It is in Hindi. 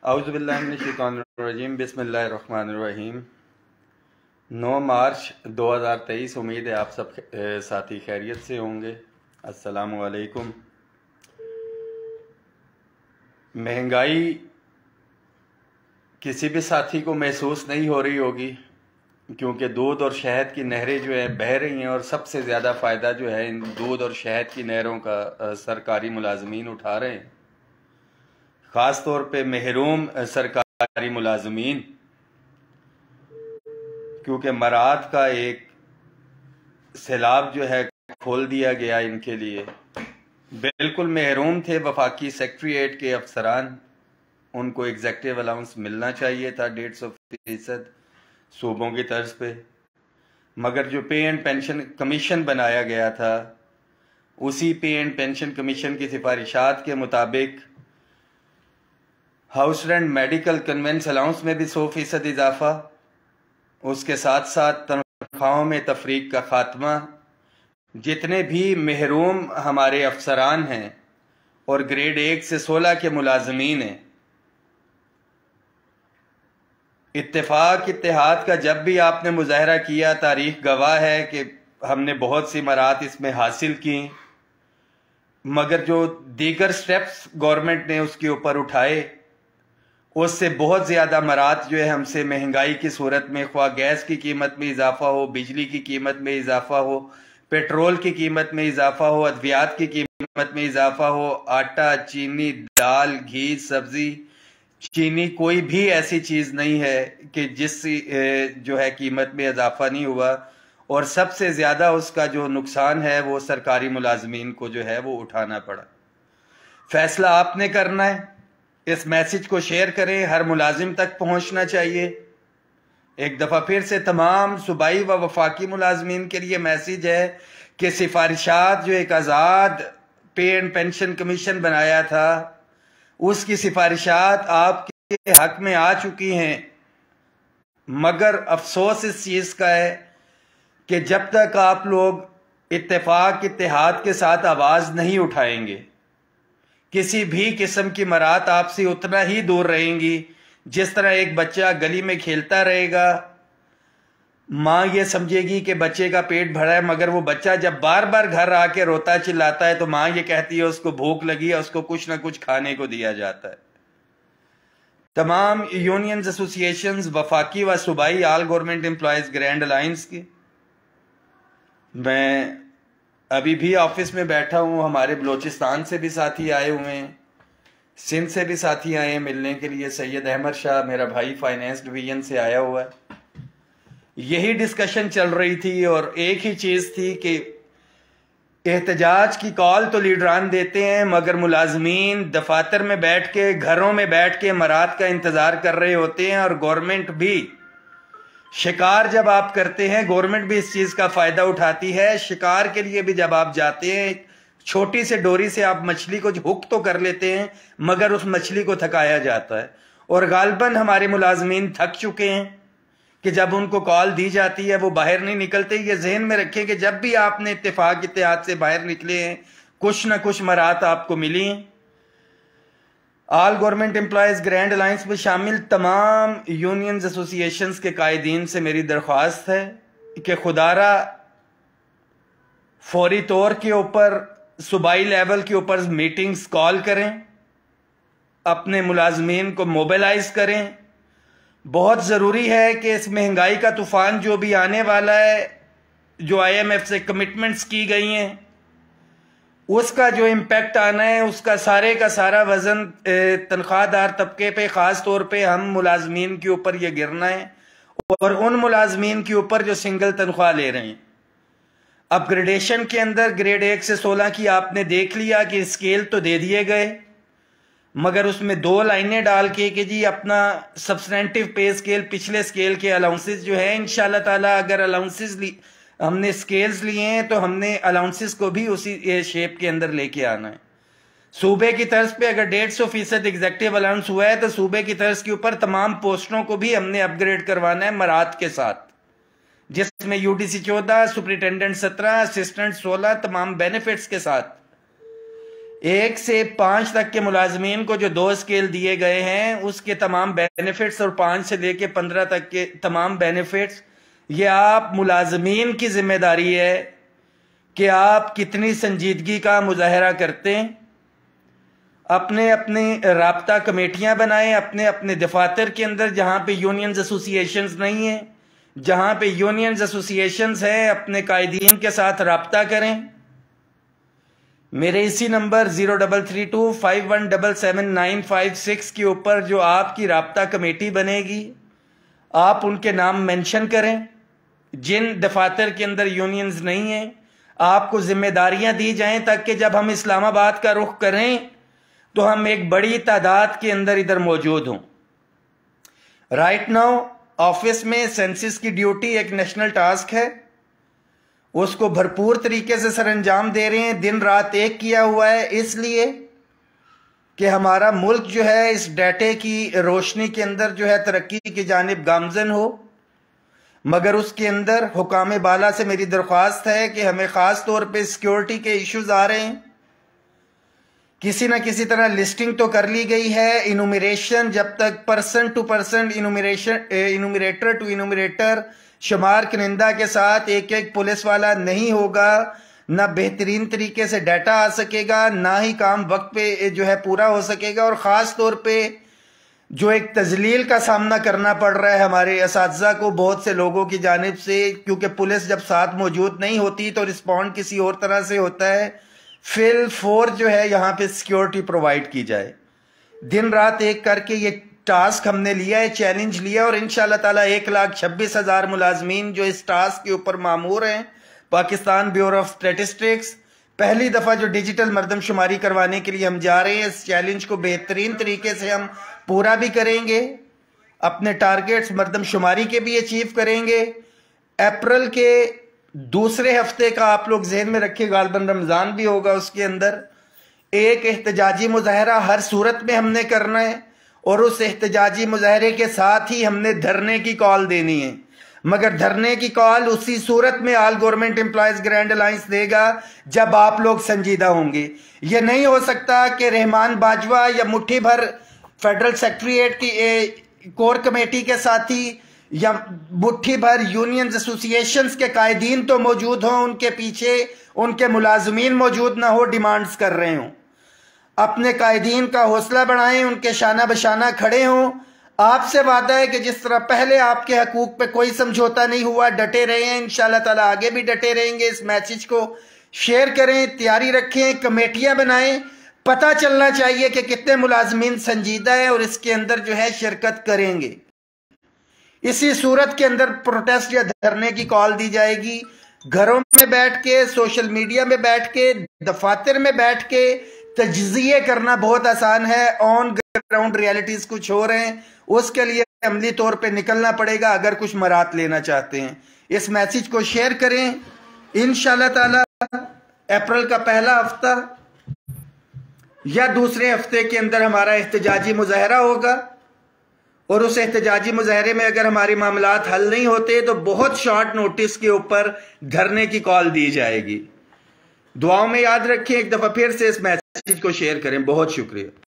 औज़ुबिल्लाहिमिनश्शैतानिर्रजीम बिस्मिल्लाहिर्रहमानिर्रहीम। 9 मार्च 2023। उम्मीद है आप सब साथी खैरियत से होंगे। अस्सलामु अलैकुम। महंगाई किसी भी साथी को महसूस नहीं हो रही होगी, क्योंकि दूध और शहद की नहरें जो है बह रही हैं और सबसे ज़्यादा फ़ायदा जो है इन दूध और शहद की नहरों का सरकारी मुलाजमीन उठा रहे हैं। ख़ास तौर पे महरूम सरकारी मुलाजमीन, क्योंकि मराद का एक सैलाब जो है खोल दिया गया इनके लिए। बिल्कुल महरूम थे वफाकी सेक्रेटरीट के अफसरान, उनको एग्जेक्टिव अलाउंस मिलना चाहिए था 150% सूबों की तर्ज पे, मगर जो पे एंड पेंशन कमीशन बनाया गया था उसी पे एंड पेंशन कमीशन की सिफारिशात के मुताबिक house rent medical conveyance allowance में भी 100% इजाफा, उसके साथ साथ तनख्वाहों में तफरीक का खात्मा। जितने भी महरूम हमारे अफसरान हैं और ग्रेड 1 से 16 के मुलाजमीन हैं, इत्तेफाक इत्तेहाद का जब भी आपने मुजाहरा किया, तारीख गवाह है कि हमने बहुत सी मराहत इसमें हासिल की, मगर जो दीगर स्टेप्स गवर्नमेंट ने उसके ऊपर उठाए उससे बहुत ज़्यादा मराहत जो है हमसे महंगाई की सूरत में, ख्वाह गैस की कीमत में इजाफा हो, बिजली की कीमत में इजाफा हो, पेट्रोल की कीमत में इजाफा हो, अद्वियात की कीमत में इजाफा हो, आटा, चीनी, दाल, घी, सब्जी, चीनी, कोई भी ऐसी चीज़ नहीं है कि जिससे जो है कीमत में इजाफा नहीं हुआ। और सबसे ज़्यादा उसका जो नुकसान है वो सरकारी मुलाजमीन को जो है वो उठाना पड़ा। फैसला आपने करना है, इस मैसेज को शेयर करें, हर मुलाजिम तक पहुंचना चाहिए। एक दफ़ा फिर से तमाम सूबाई व वफाकी मुलाजमीन के लिए मैसेज है कि सिफारिशात जो एक आज़ाद पे एंड पेंशन कमीशन बनाया था उसकी सिफारिशात आपके हक में आ चुकी हैं, मगर अफसोस इस चीज़ का है कि जब तक आप लोग इत्तेफाक इत्तेहाद के साथ आवाज़ नहीं उठाएंगे, किसी भी किस्म की मराहत आपसे उतना ही दूर रहेंगी जिस तरह एक बच्चा गली में खेलता रहेगा, माँ ये समझेगी कि बच्चे का पेट भरा है, मगर वो बच्चा जब बार बार घर आके रोता चिल्लाता है तो माँ ये कहती है उसको भूख लगी है, उसको कुछ ना कुछ खाने को दिया जाता है। तमाम यूनियंस, एसोसिएशंस, वफाकी व सूबाई all government employees grand alliance की, मैं अभी भी ऑफिस में बैठा हूँ, हमारे बलोचिस्तान से भी साथी आए हुए हैं, सिंध से भी साथी आए हैं मिलने के लिए। सैयद अहमद शाह मेरा भाई फाइनेंस डिवीजन से आया हुआ है। यही डिस्कशन चल रही थी और एक ही चीज़ थी कि एहतजाज की कॉल तो लीडरान देते हैं, मगर मुलाजमीन दफातर में बैठ के, घरों में बैठ के मराहत का इंतज़ार कर रहे होते हैं। और गवर्नमेंट भी शिकार जब आप करते हैं, गवर्नमेंट भी इस चीज़ का फ़ायदा उठाती है। शिकार के लिए भी जब आप जाते हैं, छोटी से डोरी से आप मछली को हुक तो कर लेते हैं, मगर उस मछली को थकाया जाता है। और गालबन हमारे मुलाजमीन थक चुके हैं कि जब उनको कॉल दी जाती है वो बाहर नहीं निकलते। ये जहन में रखें कि जब भी आपने इत्तेफाक इत्तेहाद से बाहर निकले हैं, कुछ ना कुछ मराहत आपको मिली हैं। All government employees grand alliance में शामिल तमाम यूनियंस, एसोसिएशंस के कायदीन से मेरी दरख्वास्त है कि खुदारा फौरी तौर के ऊपर सूबाई लेवल के ऊपर मीटिंग्स कॉल करें, अपने मुलाजमीन को मोबिलाइज करें। बहुत ज़रूरी है कि इस महंगाई का तूफ़ान जो भी आने वाला है, जो IMF से कमिटमेंट्स की गई हैं, उसका जो इम्पेक्ट आना है, उसका सारे का सारा वज़न तनख्वाहदार तबके पे, ख़ास तौर पे हम मुलाजमीन के ऊपर ये गिरना है, और उन मुलाजमीन के ऊपर जो सिंगल तनख्वाह ले रहे हैं। अपग्रेडेशन के अंदर ग्रेड 1 से 16 की आपने देख लिया कि स्केल तो दे दिए गए, मगर उसमें 2 लाइनें डाल के कि जी अपना सब्सटेंटिव पे स्केल, पिछले स्केल के अलाउंसेस जो है, इंशाल्लाह ताला अगर अलाउंसेस हमने स्केल्स लिए हैं तो हमने अलाउंसेस को भी उसी शेप के अंदर लेके आना है। सूबे की तर्ज पे अगर 150% एग्जेक्टिव अलाउंस हुआ है तो सूबे की तर्ज के ऊपर तमाम पोस्टों को भी हमने अपग्रेड करवाना है मराहत के साथ, जिसमें UDC 14, सुपरिटेंडेंट 17, असिस्टेंट 16, तमाम बेनिफिट्स के साथ। 1 से 5 तक के मुलाजमीन को जो 2 स्केल दिए गए हैं उसके तमाम बेनिफिट्स और 5 से लेके 15 तक के तमाम बेनिफिट्स, ये आप मुलाजमीन की जिम्मेदारी है कि आप कितनी संजीदगी का मुजाहरा करते हैं। अपने अपने राब्ता कमेटियां बनाएं अपने अपने दफातर के अंदर, जहां पे यूनियंस एसोसिएशंस नहीं है, जहां पे यूनियंस एसोसिएशंस है अपने कायदीन के साथ राब्ता करें। मेरे इसी नंबर 0332517796 के ऊपर जो आपकी राब्ता कमेटी बनेगी, आप उनके नाम मेंशन करें। जिन दफातर के अंदर यूनियंस नहीं है, आपको जिम्मेदारियां दी जाएं ताकि जब हम इस्लामाबाद का रुख करें तो हम एक बड़ी तादाद के अंदर इधर मौजूद हों। राइट नाउ ऑफिस में सेंसिस की ड्यूटी एक नेशनल टास्क है, उसको भरपूर तरीके से सर अंजाम दे रहे हैं। दिन रात एक किया हुआ है, इसलिए कि हमारा मुल्क जो है इस डाटे की रोशनी के अंदर जो है तरक्की की जानिब गामजन हो। मगर उसके अंदर हुकाम बाला से मेरी दरख्वास्त है कि हमें ख़ास तौर पे सिक्योरिटी के इश्यूज आ रहे हैं। किसी न किसी तरह लिस्टिंग तो कर ली गई है, इनुमरेशन जब तक person to person enumerator to enumerator शुमार कनिंदा के साथ एक एक पुलिस वाला नहीं होगा, ना बेहतरीन तरीके से डाटा आ सकेगा, ना ही काम वक्त पे जो है पूरा हो सकेगा। और ख़ास तौर पे जो एक तजलील का सामना करना पड़ रहा है हमारे असातिज़ा को बहुत से लोगों की जानिब से, क्योंकि पुलिस जब साथ मौजूद नहीं होती तो रिस्पॉन्ड किसी और तरह से होता है। फिल फोर जो है यहाँ पे सिक्योरिटी प्रोवाइड की जाए। दिन रात एक करके ये टास्क हमने लिया है, चैलेंज लिया, और इंशाल्लाह ताला 1,26,000 मुलाजमीन जो इस टास्क के ऊपर मामूर हैं। पाकिस्तान ब्यूरो ऑफ स्टैटिस्टिक्स पहली दफ़ा जो डिजिटल मरदमशुमारी करवाने के लिए हम जा रहे हैं, इस चैलेंज को बेहतरीन तरीके से हम पूरा भी करेंगे, अपने टारगेट्स मरदमशुमारी के भी अचीव करेंगे। अप्रैल के दूसरे हफ्ते का आप लोग जहन में रखिए, गालबन रमज़ान भी होगा, उसके अंदर एक एहतजाजी मुजाहरा हर सूरत में हमने करना है, और उस एहतजाजी मुजाहरे के साथ ही हमने धरने की कॉल देनी है। मगर धरने की कॉल उसी सूरत में all government employees grand alliance देगा जब आप लोग संजीदा होंगे। यह नहीं हो सकता कि रहमान बाजवा या मुट्ठी भर फेडरल सेक्रेटरीट की कोर कमेटी के साथी या मुट्ठी भर यूनियंस एसोसिएशंस के कायदीन तो मौजूद हों, उनके पीछे उनके मुलाजमीन मौजूद ना हो, डिमांड्स कर रहे हों। अपने कायदीन का हौसला बढ़ाएं, उनके शाना बशाना खड़े हों। आपसे वादा है कि जिस तरह पहले आपके हकूक पे कोई समझौता नहीं हुआ, डटे रहे हैं, इंशाल्लाह ताला आगे भी डटे रहेंगे। इस मैसेज को शेयर करें, तैयारी रखें, कमेटियां बनाएं। पता चलना चाहिए कि कितने मुलाजमीन संजीदा है और इसके अंदर जो है शिरकत करेंगे। इसी सूरत के अंदर प्रोटेस्ट या धरने की कॉल दी जाएगी। घरों में बैठ के, सोशल मीडिया में बैठ के, दफातर में बैठ के तज्जिए करना बहुत आसान है। ऑन ग्राउंड रियलिटीज कुछ हो रहे हैं, उसके लिए अमली तौर पे निकलना पड़ेगा अगर कुछ मरात लेना चाहते हैं। इस मैसेज को शेयर करें। इंशाल्लाह ताला अप्रैल का पहला हफ्ता या दूसरे हफ्ते के अंदर हमारा एहतजाजी मुजाहरा होगा, और उस एहतजाजी मुजाहरे में अगर हमारे मामलात हल नहीं होते तो बहुत शॉर्ट नोटिस के ऊपर धरने की कॉल दी जाएगी। दुआओं में याद रखें। एक दफा फिर से इस मैसेज को शेयर करें। बहुत शुक्रिया।